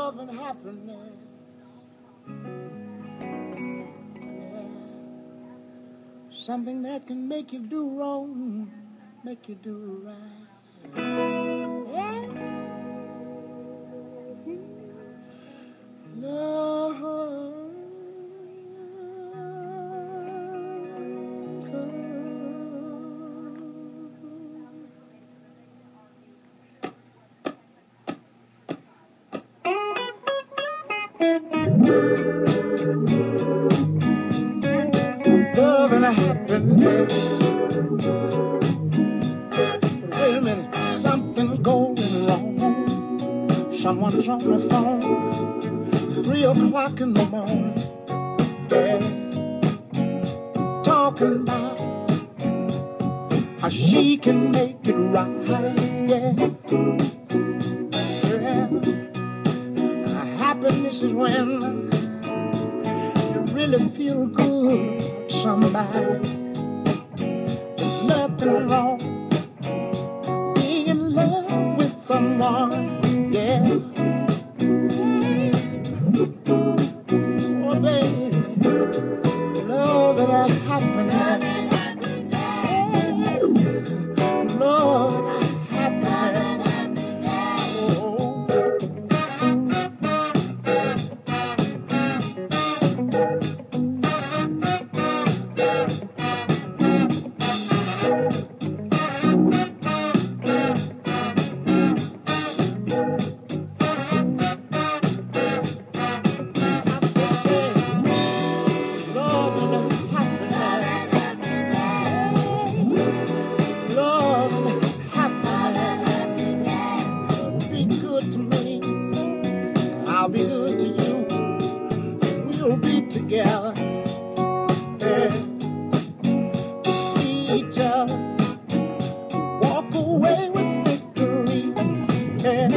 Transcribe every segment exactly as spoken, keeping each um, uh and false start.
love and happiness. Yeah. Something that can make you do wrong, make you do right. Yeah. Love. Love and happiness. But wait a minute, something's going wrong. Someone's on the phone, three o'clock in the morning. Yeah, talking about how she can make it right. Yeah, yeah. Happiness is when really feel good with somebody. There's nothing wrong being in love with someone. Yeah. Oh baby, love and happiness. Love and happiness. Oh. I'll be good to you. We'll be together. Yeah. To see each other. Walk away with victory. Yeah.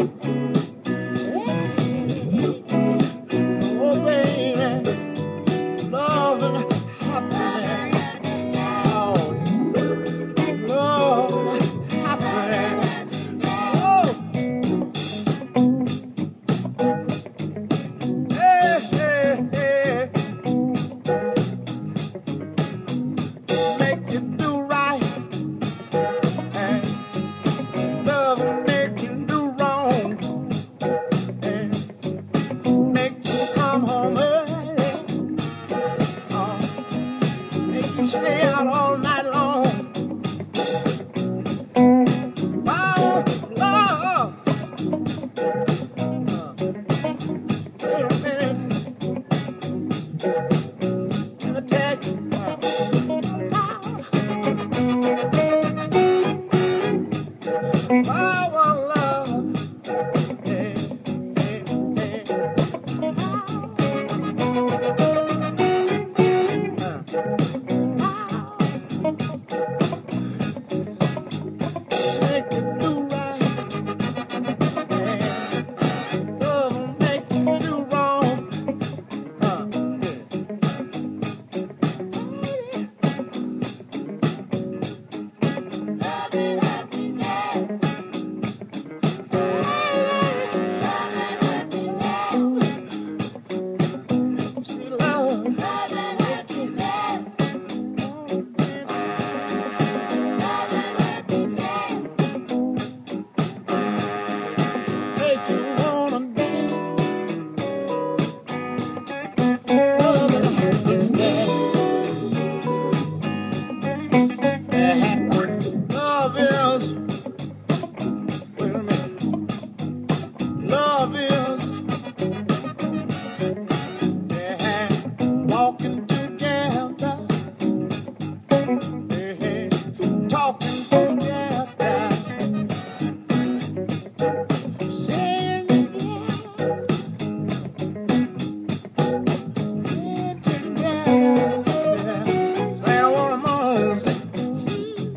Oh baby, love and happiness. Oh, love and happiness. Oh. Stay out all night long. Wow, love. Uh, wait a minute. Let me tell you. Uh, wow, wow, love. Hey, hey, hey. Uh,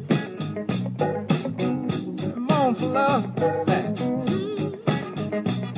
love.